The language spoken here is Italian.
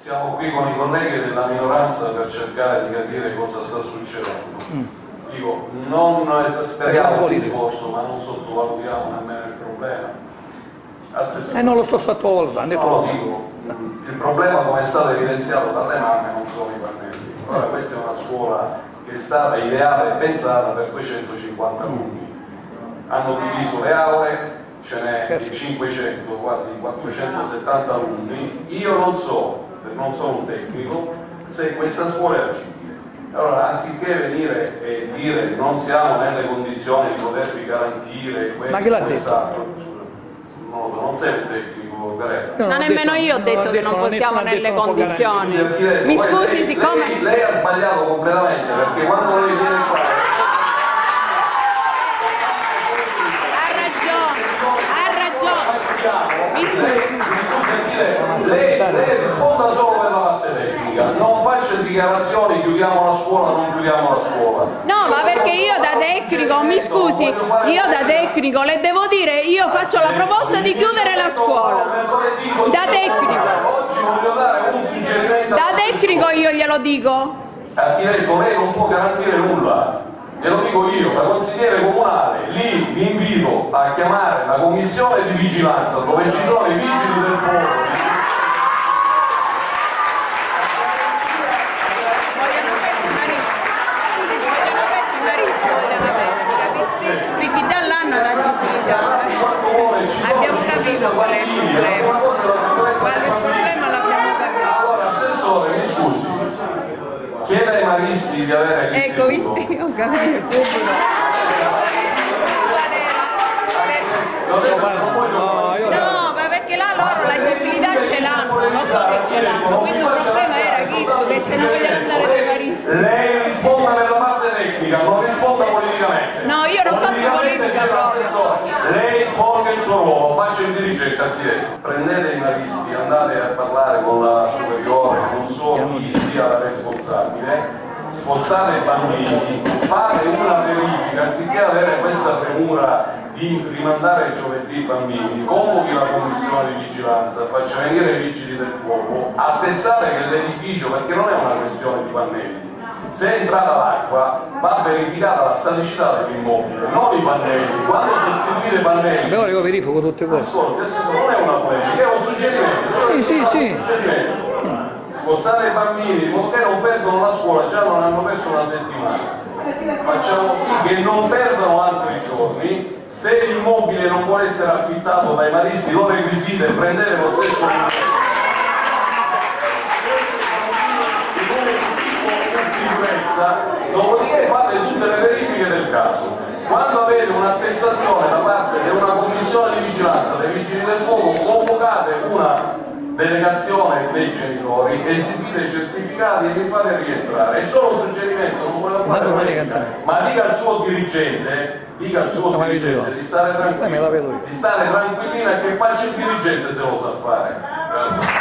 Siamo qui con i colleghi della minoranza per cercare di capire cosa sta succedendo. Dico, non esasperiamo il discorso, ma non sottovalutiamo nemmeno il problema. Non lo sto sottovalutando. No, lo dico, il problema, come è stato evidenziato dalle mamme, non sono i pannelli. Ora, questa è una scuola che è stata ideata e pensata per 250 alunni. Hanno diviso le aule, ce n'è 500, quasi 470 alunni. Io non so, non sono un tecnico, se questa scuola è agibile. Allora, anziché venire e dire che non siamo nelle condizioni di potervi garantire questo, ma chi l'ha detto? Non sei un tecnico, Garetta. Ma nemmeno io ho detto che non possiamo nelle condizioni. Mi scusi, siccome... Lei ha sbagliato completamente, perché quando lei viene qua... Mi scusi. Lei risponda solo per la parte tecnica, non faccia dichiarazioni, chiudiamo la scuola, non chiudiamo la scuola. No, ma perché io da tecnico, mi scusi, io da tecnico le devo dire, io faccio la proposta di chiudere la scuola. Da tecnico. Oggi voglio dare un suggerimento. Da tecnico io glielo dico. Lei non può garantire nulla. Glielo dico io, da consigliere comunale, lì vi invito a chiamare una commissione di vigilanza dove ci sono i vigili del fuoco. Perché dall'anno l'agibilità abbiamo capito qual è il problema. Qual è il problema l'abbiamo capito. Allora, assessore, mi scusi, chiede ai maristi di avere il ecco, visti, ho capito subito. No, ma perché là loro l'agibilità ce l'hanno, lo so che ce l'hanno, quindi il problema era questo, che se non vogliono andare dai maristi. Lei risponda per la parte tecnica, non risponda politicamente. No, io non faccio politica proprio. Lei svolga il suo ruolo, faccia il dirigente a chi. Prendete i maristi, andate a parlare con la superiore, non so chi sia la responsabile, spostate i bambini, fate una verifica, anziché avere questa premura di rimandare giovedì i bambini, convochi la commissione di vigilanza, faccia venire i vigili del fuoco, attestate che l'edificio, perché non è una questione di pannelli, se è entrata l'acqua va verificata la staticità dell'immobile, non i pannelli. Quando sostituite i pannelli, però io verifico tutte cose. ascolti, non è una polemica, è un suggerimento. Sì. Spostate i bambini in modo che non perdono la scuola, già non hanno perso una settimana. Facciamo sì che non perdano altri giorni. Se l'immobile non può essere affittato dai maristi, lo requisite e prendete lo stesso dopodiché fate tutte le verifiche del caso. Quando avete un'attestazione da parte di una commissione di vigilanza dei vigili del fuoco, convocate una delegazione dei genitori, esibite i certificati e li fate rientrare. È solo un suggerimento, non volevo fare ma dica al suo dirigente, di stare tranquillo, e che faccia il dirigente se lo sa fare. Grazie.